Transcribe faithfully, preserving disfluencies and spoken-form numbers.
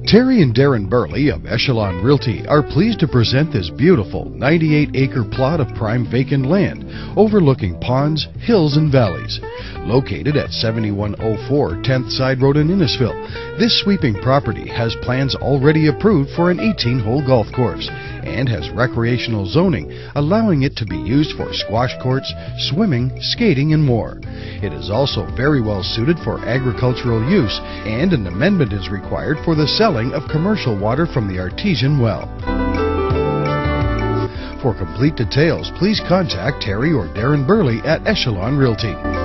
Terry and Darren Burley of Echelon Realty are pleased to present this beautiful ninety-eight acre plot of prime vacant land overlooking ponds, hills, and valleys. Located at seventy-one oh four tenth Side Road in Innisfil, this sweeping property has plans already approved for an eighteen hole golf course and has recreational zoning, allowing it to be used for squash courts, swimming, skating, and more. It is also very well suited for agricultural use, and an amendment is required for the selling of commercial water from the artesian well. For complete details, please contact Terry or Darren Burley at Echelon Realty.